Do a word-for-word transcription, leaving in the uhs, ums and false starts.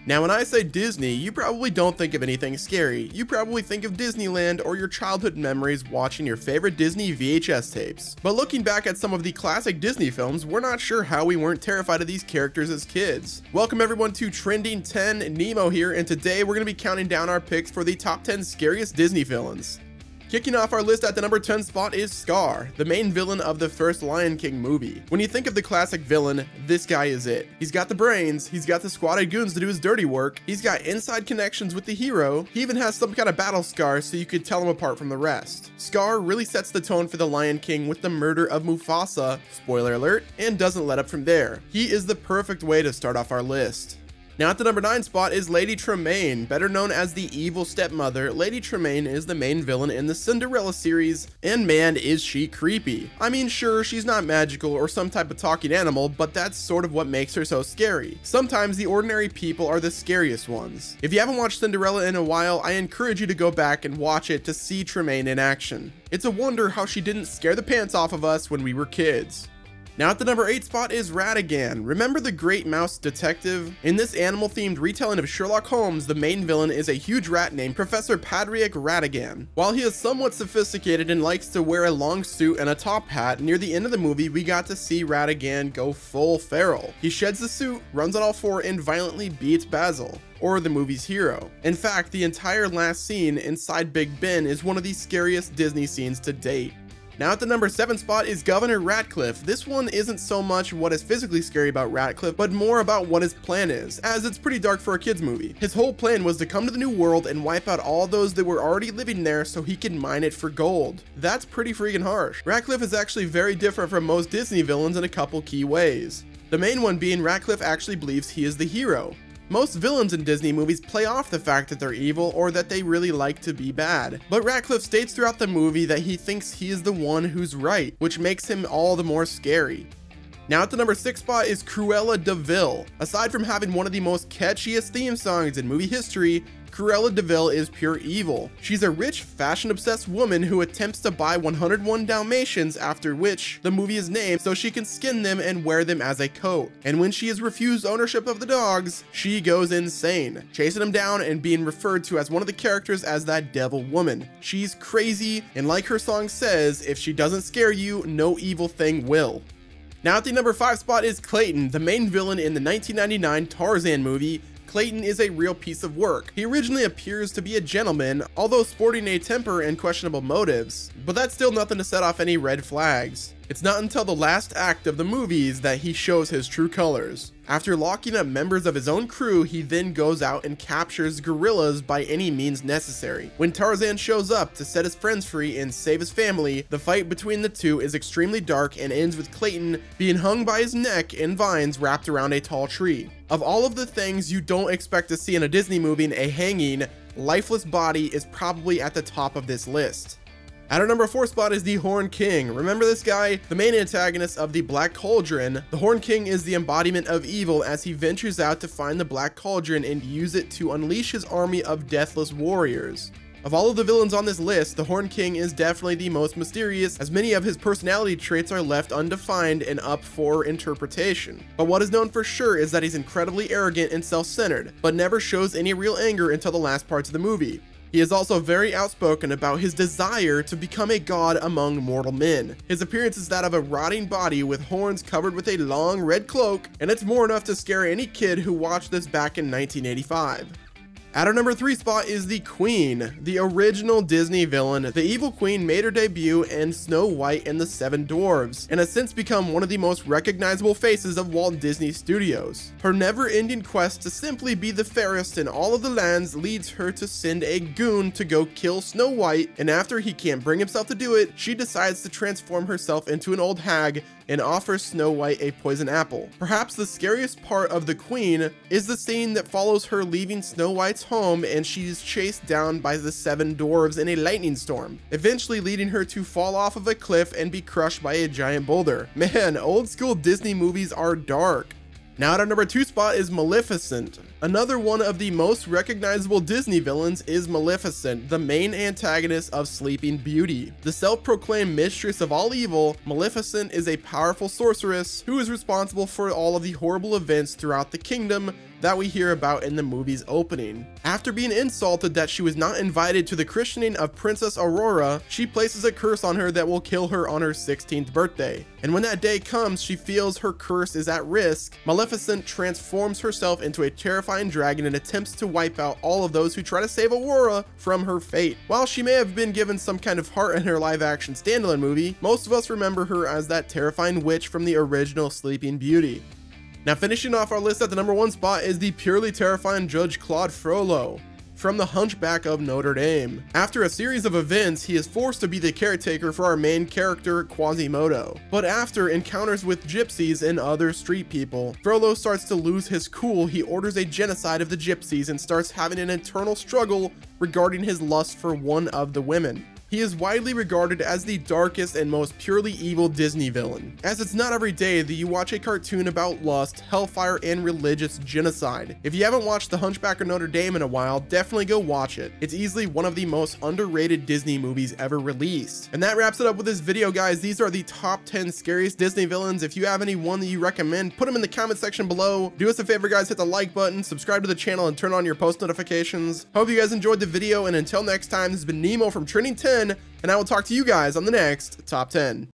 Now when I say Disney, you probably don't think of anything scary. You probably think of Disneyland or your childhood memories watching your favorite Disney V H S tapes. But looking back at some of the classic Disney films, we're not sure how we weren't terrified of these characters as kids. Welcome everyone to Trending ten, Nemo here, and today we're going to be counting down our picks for the top ten scariest Disney villains. Kicking off our list at the number ten spot is Scar, the main villain of the first Lion King movie. When you think of the classic villain, this guy is it. He's got the brains, he's got the squad of goons to do his dirty work, he's got inside connections with the hero, he even has some kind of battle scar so you could tell him apart from the rest. Scar really sets the tone for the Lion King with the murder of Mufasa, spoiler alert, and doesn't let up from there. He is the perfect way to start off our list. Now at the number nine spot is Lady Tremaine. Better known as the evil stepmother, Lady Tremaine is the main villain in the Cinderella series, and man is she creepy. I mean sure, she's not magical or some type of talking animal, but that's sort of what makes her so scary. Sometimes the ordinary people are the scariest ones. If you haven't watched Cinderella in a while, I encourage you to go back and watch it to see Tremaine in action. It's a wonder how she didn't scare the pants off of us when we were kids. Now at the number eight spot is Ratigan. Remember the Great Mouse Detective? In this animal-themed retelling of Sherlock Holmes, the main villain is a huge rat named Professor Padraig Ratigan. While he is somewhat sophisticated and likes to wear a long suit and a top hat, near the end of the movie we got to see Ratigan go full feral. He sheds the suit, runs on all four, and violently beats Basil, or the movie's hero. In fact, the entire last scene inside Big Ben is one of the scariest Disney scenes to date. Now at the number seven spot is Governor Ratcliffe. This one isn't so much what is physically scary about Ratcliffe, but more about what his plan is, as it's pretty dark for a kids movie. His whole plan was to come to the new world and wipe out all those that were already living there so he could mine it for gold. That's pretty freaking harsh. Ratcliffe is actually very different from most Disney villains in a couple key ways. The main one being Ratcliffe actually believes he is the hero. Most villains in Disney movies play off the fact that they're evil or that they really like to be bad, but Ratcliffe states throughout the movie that he thinks he is the one who's right, which makes him all the more scary. Now at the number six spot is Cruella de Vil. Aside from having one of the most catchiest theme songs in movie history, Cruella de Vil is pure evil. She's a rich, fashion-obsessed woman who attempts to buy one hundred one Dalmatians, after which the movie is named, so she can skin them and wear them as a coat. And when she is refused ownership of the dogs, she goes insane, chasing them down and being referred to as one of the characters as that devil woman. She's crazy, and like her song says, if she doesn't scare you, no evil thing will. Now at the number five spot is Clayton, the main villain in the nineteen ninety-nine Tarzan movie. Clayton is a real piece of work. He originally appears to be a gentleman, although sporting a temper and questionable motives, but that's still nothing to set off any red flags. It's not until the last act of the movies that he shows his true colors. After locking up members of his own crew, he then goes out and captures gorillas by any means necessary. When Tarzan shows up to set his friends free and save his family, the fight between the two is extremely dark and ends with Clayton being hung by his neck in vines wrapped around a tall tree. Of all of the things you don't expect to see in a Disney movie, a hanging, lifeless body is probably at the top of this list. At our number four spot is the Horn King. Remember this guy? The main antagonist of the Black Cauldron. The Horn King is the embodiment of evil as he ventures out to find the Black Cauldron and use it to unleash his army of deathless warriors. Of all of the villains on this list, the Horn King is definitely the most mysterious, as many of his personality traits are left undefined and up for interpretation. But what is known for sure is that he's incredibly arrogant and self-centered, but never shows any real anger until the last parts of the movie. He is also very outspoken about his desire to become a god among mortal men. His appearance is that of a rotting body with horns covered with a long red cloak, and it's more enough to scare any kid who watched this back in nineteen eighty-five. At our number three spot is the Queen, the original Disney villain. The evil queen made her debut in Snow White and the Seven Dwarfs, and has since become one of the most recognizable faces of Walt Disney Studios. Her never-ending quest to simply be the fairest in all of the lands leads her to send a goon to go kill Snow White, and after he can't bring himself to do it, she decides to transform herself into an old hag and offers Snow White a poison apple. Perhaps the scariest part of the Queen is the scene that follows her leaving Snow White's home and she's chased down by the seven dwarves in a lightning storm, eventually leading her to fall off of a cliff and be crushed by a giant boulder. Man, old school Disney movies are dark. Now at our number two spot is Maleficent. Another one of the most recognizable Disney villains is Maleficent, the main antagonist of Sleeping Beauty. The self-proclaimed mistress of all evil, Maleficent is a powerful sorceress who is responsible for all of the horrible events throughout the kingdom that we hear about in the movie's opening. After being insulted that she was not invited to the christening of Princess Aurora, she places a curse on her that will kill her on her sixteenth birthday. And when that day comes, she feels her curse is at risk. Maleficent transforms herself into a terrifying dragon and attempts to wipe out all of those who try to save Aurora from her fate. While she may have been given some kind of heart in her live-action standalone movie, most of us remember her as that terrifying witch from the original Sleeping Beauty. Now, finishing off our list at the number one spot is the purely terrifying Judge Claude Frollo from The Hunchback of Notre Dame. After a series of events, he is forced to be the caretaker for our main character, Quasimodo. But after encounters with gypsies and other street people, Frollo starts to lose his cool. He orders a genocide of the gypsies and starts having an internal struggle regarding his lust for one of the women. He is widely regarded as the darkest and most purely evil Disney villain, as it's not every day that you watch a cartoon about lust, hellfire, and religious genocide. If you haven't watched The Hunchback of Notre Dame in a while, definitely go watch it. It's easily one of the most underrated Disney movies ever released. And that wraps it up with this video, guys. These are the top ten scariest Disney villains. If you have any one that you recommend, put them in the comment section below. Do us a favor, guys, hit the like button, subscribe to the channel, and turn on your post notifications. Hope you guys enjoyed the video, and until next time, this has been Nemo from Trending ten, and I will talk to you guys on the next Top ten.